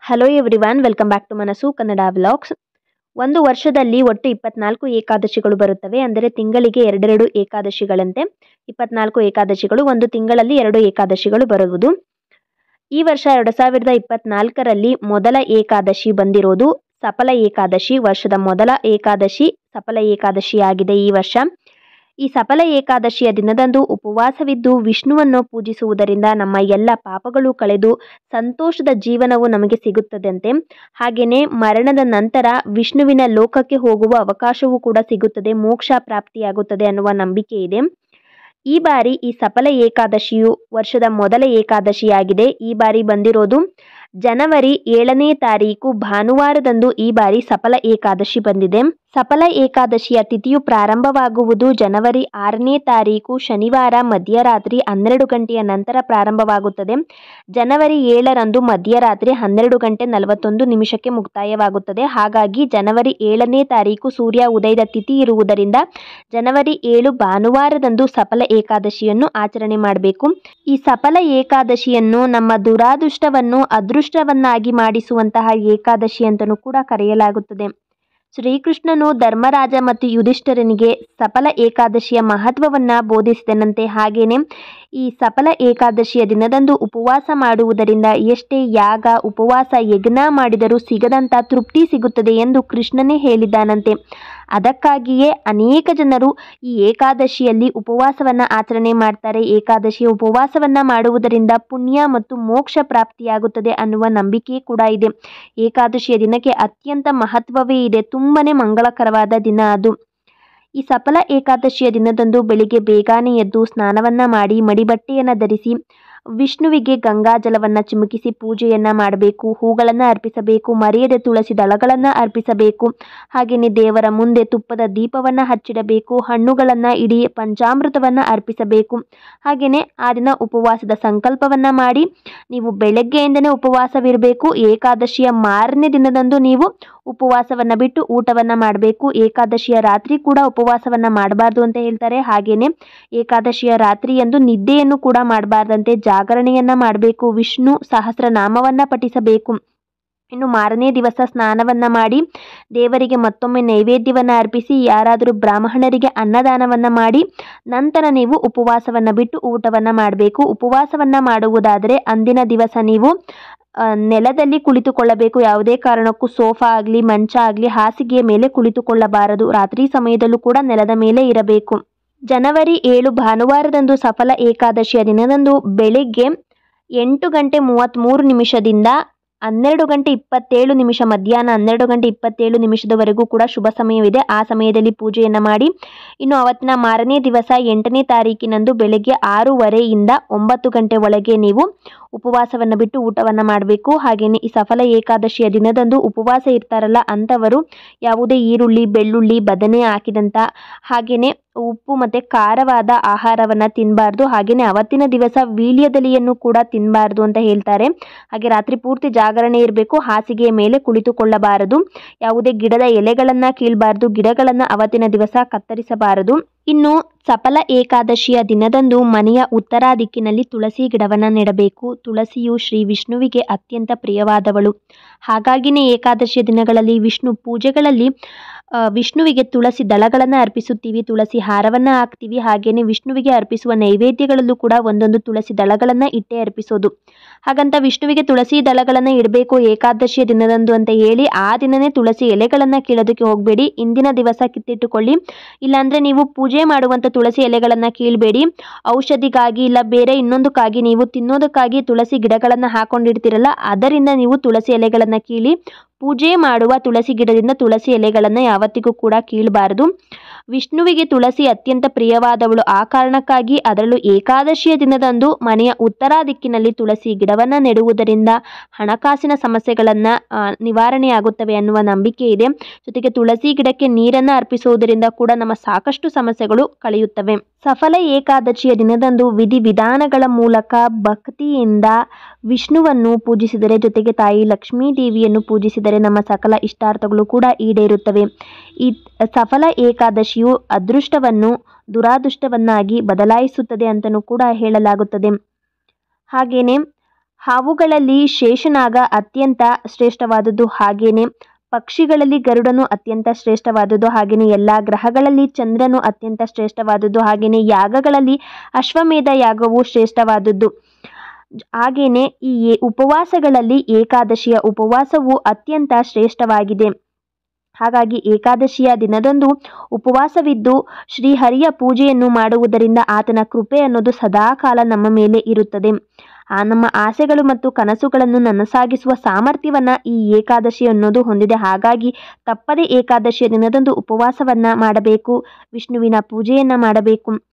Hello everyone, welcome back to Manassu Kannada vlogs. ಒಂದು ವರ್ಷದಲ್ಲಿ ಒಟ್ಟು 24 ಏಕಾದಶಿಗಳು ಬರುತ್ತವೆ. ಅಂದರೆ ತಿಂಗಳಿಗೆ ಎರಡೆರಡು ಏಕಾದಶಿಗಳಂತೆ 24 ಏಕಾದಶಿಗಳು, ಒಂದು ತಿಂಗಳಲ್ಲಿ 2 ಏಕಾದಶಿಗಳು ಬರುವುದು. ಈ ವರ್ಷ 2024ರಲ್ಲಿ ಮೊದಲ ಏಕಾದಶಿ ಬಂದಿರೋದು ಸಫಲ ಏಕಾದಶಿ. ವರ್ಷದ ಮೊದಲ ಏಕಾದಶಿ ಸಫಲ ಏಕಾದಶಿಯಾಗಿದೆ ಈ ವರ್ಷ. ಈ ಸಫಲ ಏಕಾದಶಿಯ ದಿನದಂದು ಉಪವಾಸವಿದ್ದು ವಿಷ್ಣುವನ್ನು ಪೂಜಿಸುವುದರಿಂದ ನಮ್ಮ ಎಲ್ಲ ಪಾಪಗಳು ಕಳೆದು ಸಂತೋಷದ ಜೀವನವು ನಮಗೆ ಸಿಗುತ್ತದಂತೆ. ಹಾಗೆಯೇ ಮರಣದ ನಂತರ ವಿಷ್ಣುವಿನ ಲೋಕಕ್ಕೆ ಹೋಗುವ ಅವಕಾಶವೂ ಕೂಡ ಸಿಗುತ್ತದೆ, ಮೋಕ್ಷ ಪ್ರಾಪ್ತಿಯಾಗುತ್ತದೆ ಅನ್ನುವ ನಂಬಿಕೆ ಇದೆ. ಈ ಬಾರಿ ಈ ಸಫಲ ಏಕಾದಶಿಯು ವರ್ಷದ ಮೊದಲ ಏಕಾದಶಿಯಾಗಿದೆ. ಈ ಬಾರಿ ಬಂದಿರೋದು ಜನವರಿ 7ನೇ ತಾರೀಕು ಭಾನುವಾರದಂದು ಈ ಬಾರಿ ಸಫಲ ಏಕಾದಶಿ ಬಂದಿದೆ. ಸಫಲ ಏಕಾದಶಿಯ ತಿಥಿಯು ಪ್ರಾರಂಭವಾಗುವುದು ಜನವರಿ 6ನೇ ತಾರೀಕು ಶನಿವಾರ ಮಧ್ಯರಾತ್ರಿ 12 ಗಂಟೆಯ ನಂತರ ಪ್ರಾರಂಭವಾಗುತ್ತದೆ. ಜನವರಿ 7ರಂದು ಮಧ್ಯರಾತ್ರಿ 12 ಗಂಟೆ 41 ನಿಮಿಷಕ್ಕೆ ಮುಕ್ತಾಯವಾಗುತ್ತದೆ. ಹಾಗಾಗಿ ಜನವರಿ 7ನೇ ತಾರೀಕು ಸೂರ್ಯ ಉದಯದ ತಿಥಿ ಇರುವುದರಿಂದ ಜನವರಿ 7 ಭಾನುವಾರದಂದು ಸಫಲ ಏಕಾದಶಿಯನ್ನು ಆಚರಣೆ ಮಾಡಬೇಕು. ಈ ಸಫಲ ಏಕಾದಶಿಯನ್ನು ನಮ್ಮ ದುರಾದೃಷ್ಟವನ್ನು ಅದೃಷ್ಟವನ್ನಾಗಿ ಮಾಡಿಸುವಂತಹ ಏಕಾದಶಿ ಅಂತಲೂ ಕೂಡ ಕರೆಯಲಾಗುತ್ತದೆ. ಶ್ರೀಕೃಷ್ಣನು ಧರ್ಮರಾಜ ಮತ್ತು ಯುಧಿಷ್ಠಿರನಿಗೆ ಸಫಲ ಏಕಾದಶಿಯ ಮಹತ್ವವನ್ನು ಬೋಧಿಸಿದನಂತೆ. ಹಾಗೆಯೇ ಈ ಸಫಲ ಏಕಾದಶಿಯ ದಿನದಂದು ಉಪವಾಸ ಮಾಡುವುದರಿಂದ ಎಷ್ಟೇ ಯಾಗ ಉಪವಾಸ ಯಜ್ಞ ಮಾಡಿದರೂ ಸಿಗದಂಥ ತೃಪ್ತಿ ಸಿಗುತ್ತದೆ ಎಂದು ಕೃಷ್ಣನೇ ಹೇಳಿದ್ದಾನಂತೆ. ಅದಕ್ಕಾಗಿಯೇ ಅನೇಕ ಜನರು ಈ ಏಕಾದಶಿಯಲ್ಲಿ ಉಪವಾಸವನ್ನು ಆಚರಣೆ ಮಾಡ್ತಾರೆ. ಏಕಾದಶಿಯ ಉಪವಾಸವನ್ನು ಮಾಡುವುದರಿಂದ ಪುಣ್ಯ ಮತ್ತು ಮೋಕ್ಷ ಪ್ರಾಪ್ತಿಯಾಗುತ್ತದೆ ಅನ್ನುವ ನಂಬಿಕೆ ಕೂಡ ಇದೆ. ಏಕಾದಶಿಯ ದಿನಕ್ಕೆ ಅತ್ಯಂತ ಮಹತ್ವವೇ ಇದೆ, ತುಂಬನೇ ಮಂಗಳಕರವಾದ ದಿನ ಅದು. ಈ ಸಫಲ ಏಕಾದಶಿಯ ದಿನದಂದು ಬೆಳಿಗ್ಗೆ ಬೇಗನೆ ಎದ್ದು ಸ್ನಾನವನ್ನು ಮಾಡಿ ಮಡಿಬಟ್ಟೆಯನ್ನು ಧರಿಸಿ ವಿಷ್ಣುವಿಗೆ ಗಂಗಾಜಲವನ್ನು ಚಿಮುಕಿಸಿ ಪೂಜೆಯನ್ನು ಮಾಡಬೇಕು. ಹೂಗಳನ್ನು ಅರ್ಪಿಸಬೇಕು, ಮರೆಯದೆ ತುಳಸಿ ದಳಗಳನ್ನು ಅರ್ಪಿಸಬೇಕು. ಹಾಗೆಯೇ ದೇವರ ಮುಂದೆ ತುಪ್ಪದ ದೀಪವನ್ನು ಹಚ್ಚಿಡಬೇಕು, ಹಣ್ಣುಗಳನ್ನು ಇಡೀ ಪಂಚಾಮೃತವನ್ನು ಅರ್ಪಿಸಬೇಕು. ಹಾಗೆಯೇ ಆ ದಿನ ಉಪವಾಸದ ಸಂಕಲ್ಪವನ್ನು ಮಾಡಿ ನೀವು ಬೆಳಗ್ಗೆಯಿಂದನೇ ಉಪವಾಸವಿರಬೇಕು. ಏಕಾದಶಿಯ ಮಾರನೇ ದಿನದಂದು ನೀವು ಉಪವಾಸವನ್ನು ಬಿಟ್ಟು ಊಟವನ್ನು ಮಾಡಬೇಕು. ಏಕಾದಶಿಯ ರಾತ್ರಿ ಕೂಡ ಉಪವಾಸವನ್ನು ಮಾಡಬಾರ್ದು ಅಂತ ಹೇಳ್ತಾರೆ. ಹಾಗೆಯೇ ಏಕಾದಶಿಯ ರಾತ್ರಿಯಂದು ನಿದ್ದೆಯನ್ನು ಕೂಡ ಮಾಡಬಾರ್ದಂತೆ, ಜಾಗರಣೆಯನ್ನು ಮಾಡಬೇಕು. ವಿಷ್ಣು ಸಹಸ್ರನಾಮವನ್ನು ಪಠಿಸಬೇಕು. ಇನ್ನು ಮಾರನೇ ದಿವಸ ಸ್ನಾನವನ್ನು ಮಾಡಿ ದೇವರಿಗೆ ಮತ್ತೊಮ್ಮೆ ನೈವೇದ್ಯವನ್ನು ಅರ್ಪಿಸಿ ಯಾರಾದರೂ ಬ್ರಾಹ್ಮಣರಿಗೆ ಅನ್ನದಾನವನ್ನು ಮಾಡಿ ನಂತರ ನೀವು ಉಪವಾಸವನ್ನು ಬಿಟ್ಟು ಊಟವನ್ನು ಮಾಡಬೇಕು. ಉಪವಾಸವನ್ನು ಮಾಡುವುದಾದರೆ ಅಂದಿನ ದಿವಸ ನೀವು ನೆಲದಲ್ಲಿ ಕುಳಿತುಕೊಳ್ಳಬೇಕು. ಯಾವುದೇ ಕಾರಣಕ್ಕೂ ಸೋಫಾ ಆಗಲಿ ಮಂಚ ಆಗಲಿ ಹಾಸಿಗೆಯ ಮೇಲೆ ಕುಳಿತುಕೊಳ್ಳಬಾರದು. ರಾತ್ರಿ ಸಮಯದಲ್ಲೂ ಕೂಡ ನೆಲದ ಮೇಲೆ ಇರಬೇಕು. ಜನವರಿ 7 ಭಾನುವಾರದಂದು ಸಫಲ ಏಕಾದಶಿಯ ದಿನದಂದು ಬೆಳಿಗ್ಗೆ 8 ಗಂಟೆ 33 ನಿಮಿಷದಿಂದ 12 ಗಂಟೆ 27 ನಿಮಿಷ ಮಧ್ಯಾಹ್ನ 12 ಗಂಟೆ 27 ನಿಮಿಷದವರೆಗೂ ಕೂಡ ಶುಭ ಸಮಯವಿದೆ. ಆ ಸಮಯದಲ್ಲಿ ಪೂಜೆಯನ್ನು ಮಾಡಿ ಇನ್ನು ಅವತ್ತಿನ ಮಾರನೇ ದಿವಸ 8ನೇ ತಾರೀಕಿನಂದು ಬೆಳಗ್ಗೆ 6:30ಯಿಂದ 9 ಗಂಟೆ ಒಳಗೆ ನೀವು ಉಪವಾಸವನ್ನು ಬಿಟ್ಟು ಊಟವನ್ನು ಮಾಡಬೇಕು. ಹಾಗೆಯೇ ಈ ಸಫಲ ಏಕಾದಶಿಯ ದಿನದಂದು ಉಪವಾಸ ಇರ್ತಾರಲ್ಲ ಅಂಥವರು ಯಾವುದೇ ಈರುಳ್ಳಿ ಬೆಳ್ಳುಳ್ಳಿ ಬದನೆ ಹಾಕಿದಂಥ ಹಾಗೆಯೇ ಉಪ್ಪು ಮತ್ತು ಖಾರವಾದ ಆಹಾರವನ್ನು ತಿನ್ನಬಾರ್ದು. ಹಾಗೆಯೇ ಅವತ್ತಿನ ದಿವಸ ವೀಳ್ಯದೆಲೆಯನ್ನು ಕೂಡ ತಿನ್ನಬಾರ್ದು ಅಂತ ಹೇಳ್ತಾರೆ. ಹಾಗೆ ರಾತ್ರಿ ಪೂರ್ತಿ ಜಾಗರಣೆ ಇರಬೇಕು. ಹಾಸಿಗೆಯ ಮೇಲೆ ಕುಳಿತುಕೊಳ್ಳಬಾರದು. ಯಾವುದೇ ಗಿಡದ ಎಲೆಗಳನ್ನು ಕೀಳಬಾರ್ದು. ಗಿಡಗಳನ್ನು ಅವತ್ತಿನ ದಿವಸ ಕತ್ತರಿಸಬಾರದು. ಇನ್ನು ಸಫಲ ಏಕಾದಶಿಯ ದಿನದಂದು ಮನೆಯ ಉತ್ತರ ದಿಕ್ಕಿನಲ್ಲಿ ತುಳಸಿ ಗಿಡವನ್ನು ನೆಡಬೇಕು. ತುಳಸಿಯು ಶ್ರೀ ವಿಷ್ಣುವಿಗೆ ಅತ್ಯಂತ ಪ್ರಿಯವಾದವಳು. ಹಾಗಾಗಿನೇ ಏಕಾದಶಿಯ ದಿನಗಳಲ್ಲಿ ವಿಷ್ಣು ಪೂಜೆಗಳಲ್ಲಿ ವಿಷ್ಣುವಿಗೆ ತುಳಸಿ ದಳಗಳನ್ನು ಅರ್ಪಿಸುತ್ತೀವಿ, ತುಳಸಿ ಹಾರವನ್ನು ಹಾಕ್ತೀವಿ. ಹಾಗೆಯೇ ವಿಷ್ಣುವಿಗೆ ಅರ್ಪಿಸುವ ನೈವೇದ್ಯಗಳಲ್ಲೂ ಕೂಡ ಒಂದೊಂದು ತುಳಸಿ ದಳಗಳನ್ನು ಇಟ್ಟೇ ಅರ್ಪಿಸೋದು. ಹಾಗಂತ ವಿಷ್ಣುವಿಗೆ ತುಳಸಿ ದಳಗಳನ್ನು ಇಡಬೇಕು ಏಕಾದಶಿಯ ದಿನದಂದು ಅಂತ ಹೇಳಿ ಆ ದಿನನೇ ತುಳಸಿ ಎಲೆಗಳನ್ನು ಕೀಳೋದಕ್ಕೆ ಹೋಗಬೇಡಿ. ಇಂದಿನ ದಿವಸ ಕಿತ್ತಿಟ್ಟುಕೊಳ್ಳಿ. ಇಲ್ಲಾಂದರೆ ನೀವು ಪೂಜೆ ಮಾಡುವಂಥ ತುಳಸಿ ಎಲೆಗಳನ್ನು ಕೀಳಬೇಡಿ. ಔಷಧಿಗಾಗಿ ಇಲ್ಲ ಬೇರೆ ಇನ್ನೊಂದಕ್ಕಾಗಿ ನೀವು ತಿನ್ನೋದಕ್ಕಾಗಿ ತುಳಸಿ ಗಿಡಗಳನ್ನು ಹಾಕೊಂಡಿರ್ತೀರಲ್ಲ ಅದರಿಂದ ನೀವು ತುಳಸಿ ಎಲೆಗಳನ್ನು ಕೀಳಿ. ಪೂಜೆ ಮಾಡುವ ತುಳಸಿ ಗಿಡದಿಂದ ತುಳಸಿ ಎಲೆಗಳನ್ನು ಯಾವತ್ತಿಗೂ ಕೂಡ ಕೀಳಬಾರದು. ವಿಷ್ಣುವಿಗೆ ತುಳಸಿ ಅತ್ಯಂತ ಪ್ರಿಯವಾದವಳು. ಆ ಕಾರಣಕ್ಕಾಗಿ ಅದರಲ್ಲೂ ಏಕಾದಶಿಯ ದಿನದಂದು ಮನೆಯ ಉತ್ತರ ದಿಕ್ಕಿನಲ್ಲಿ ತುಳಸಿ ಗಿಡವನ್ನು ನೆಡುವುದರಿಂದ ಹಣಕಾಸಿನ ಸಮಸ್ಯೆಗಳನ್ನು ನಿವಾರಣೆಯಾಗುತ್ತವೆ ಅನ್ನುವ ನಂಬಿಕೆ ಇದೆ. ಜೊತೆಗೆ ತುಳಸಿ ಗಿಡಕ್ಕೆ ನೀರನ್ನು ಅರ್ಪಿಸುವುದರಿಂದ ಕೂಡ ನಮ್ಮ ಸಾಕಷ್ಟು ಸಮಸ್ಯೆಗಳು ಕಳೆಯುತ್ತವೆ. ಸಫಲ ಏಕಾದಶಿಯ ದಿನದಂದು ವಿಧಿವಿಧಾನಗಳ ಮೂಲಕ ಭಕ್ತಿಯಿಂದ ವಿಷ್ಣುವನ್ನು ಪೂಜಿಸಿದರೆ ಜೊತೆಗೆ ತಾಯಿ ಲಕ್ಷ್ಮೀ ದೇವಿಯನ್ನು ಪೂಜಿಸಿದರೆ ನಮ್ಮ ಸಕಲ ಇಷ್ಟಾರ್ಥಗಳು ಕೂಡ ಈಡೇರುತ್ತವೆ. ಈ ಸಫಲ ಏಕಾದಶಿಯು ಅದೃಷ್ಟವನ್ನು ದುರಾದೃಷ್ಟವನ್ನಾಗಿ ಬದಲಾಯಿಸುತ್ತದೆ ಅಂತಲೂ ಕೂಡ ಹೇಳಲಾಗುತ್ತದೆ. ಹಾಗೆಯೇ ಹಾವುಗಳಲ್ಲಿ ಶೇಷನಾಗ ಅತ್ಯಂತ ಶ್ರೇಷ್ಠವಾದದ್ದು, ಹಾಗೇನೆ ಪಕ್ಷಿಗಳಲ್ಲಿ ಗರುಡನು ಅತ್ಯಂತ ಶ್ರೇಷ್ಠವಾದದ್ದು, ಹಾಗೆಯೇ ಎಲ್ಲ ಗ್ರಹಗಳಲ್ಲಿ ಚಂದ್ರನು ಅತ್ಯಂತ ಶ್ರೇಷ್ಠವಾದದ್ದು, ಹಾಗೆಯೇ ಯಾಗಗಳಲ್ಲಿ ಅಶ್ವಮೇಧ ಯಾಗವು ಶ್ರೇಷ್ಠವಾದದ್ದು. ಹಾಗೆಯೇ ಈ ಉಪವಾಸಗಳಲ್ಲಿ ಏಕಾದಶಿಯ ಉಪವಾಸವು ಅತ್ಯಂತ ಶ್ರೇಷ್ಠವಾಗಿದೆ. ಹಾಗಾಗಿ ಏಕಾದಶಿಯ ದಿನದಂದು ಉಪವಾಸವಿದ್ದು ಶ್ರೀಹರಿಯ ಪೂಜೆಯನ್ನು ಮಾಡುವುದರಿಂದ ಆತನ ಕೃಪೆ ಅನ್ನೋದು ಸದಾಕಾಲ ನಮ್ಮ ಮೇಲೆ ಇರುತ್ತದೆ. ನಮ್ಮ ಆಸೆಗಳು ಮತ್ತು ಕನಸುಗಳನ್ನು ನನಸಾಗಿಸುವ ಸಾಮರ್ಥ್ಯವನ್ನು ಈ ಏಕಾದಶಿ ಅನ್ನೋದು ಹೊಂದಿದೆ. ಹಾಗಾಗಿ ತಪ್ಪದೇ ಏಕಾದಶಿಯ ದಿನದಂದು ಉಪವಾಸವನ್ನು ಮಾಡಬೇಕು, ವಿಷ್ಣುವಿನ ಪೂಜೆಯನ್ನು ಮಾಡಬೇಕು.